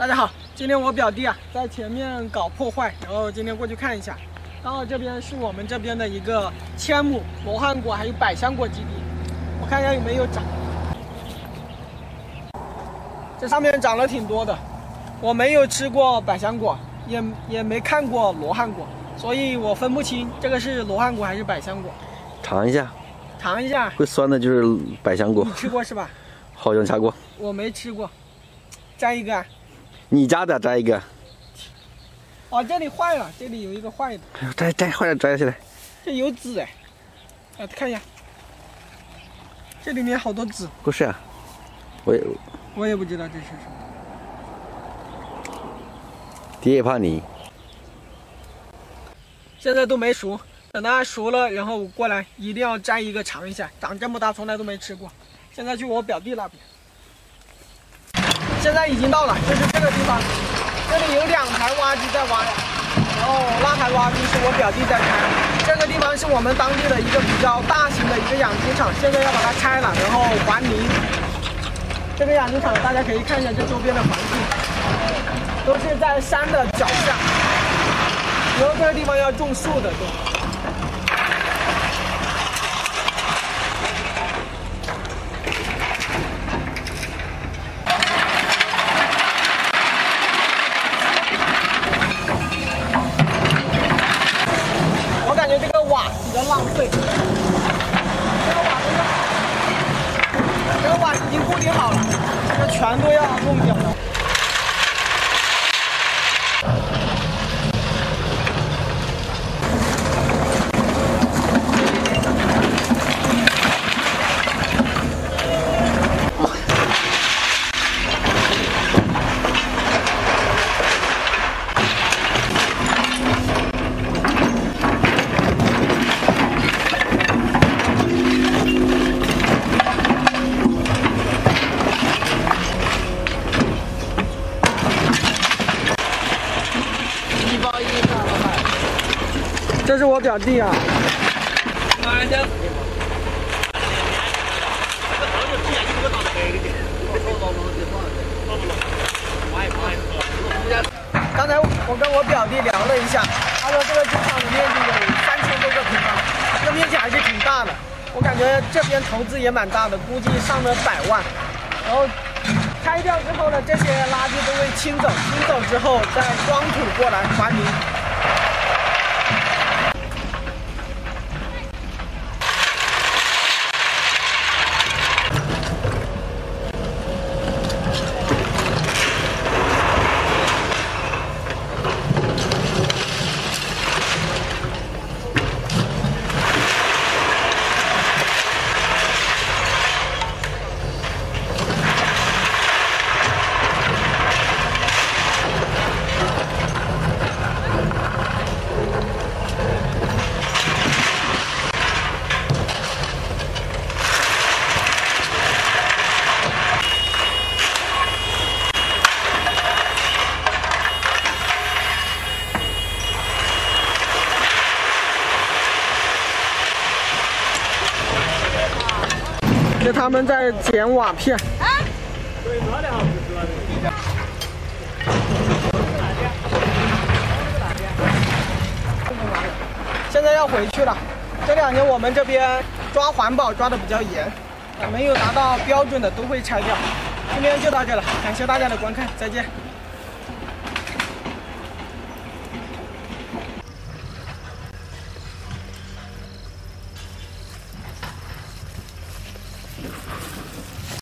大家好，今天我表弟在前面搞破坏，然后今天过去看一下。刚好这边是我们这边的一个千亩罗汉果还有百香果基地，我看一下有没有长。这上面长了挺多的，我没有吃过百香果，也没看过罗汉果，所以我分不清这个是罗汉果还是百香果。 尝一下， 尝一下， 会酸的就是百香果。 你吃过是吧？ 好像尝过， 我没吃过。摘一个啊。 你家的摘一个。 哦，这里坏了，这里有一个坏的。 摘，快点摘下来。 这有籽哎，看一下，这里面好多籽。 不是啊， 我也不知道这是什么。 爹也怕你。 现在都没熟，等它熟了，然后我过来一定要摘一个尝一下。长这么大从来都没吃过。现在去我表弟那边。现在已经到了，就是这个地方，这里有2台挖机在挖，然后那台挖机是我表弟在开。这个地方是我们当地的一个比较大型的一个养殖场，现在要把它拆了，然后还泥。这个养殖场大家可以看一下这周边的环境，都是在山的脚下，以后这个地方要种树的都。比较浪费，这个瓦已经固定好了，这个全都要弄掉了。这是我表弟啊。刚才我跟我表弟聊了一下，他说这个工厂的面积有3000多个平方，这个面积还是挺大的。我感觉这边投资也蛮大的，估计上了100万。然后拆掉之后呢，这些垃圾都会清走，清走之后再装土过来还泥。这他们在捡瓦片。现在要回去了。这2年我们这边抓环保抓得比较严，没有达到标准的都会拆掉。今天就到这了，感谢大家的观看，再见。